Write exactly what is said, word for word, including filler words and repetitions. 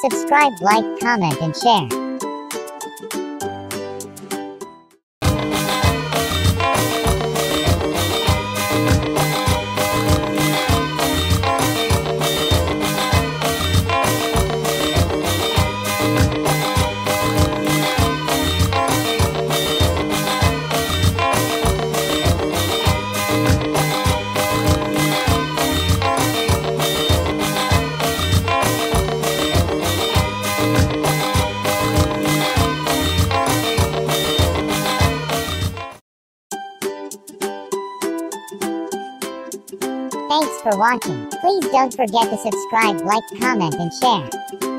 Subscribe, like, comment, and share. Thanks for watching. Please don't forget to subscribe, like, comment, and share.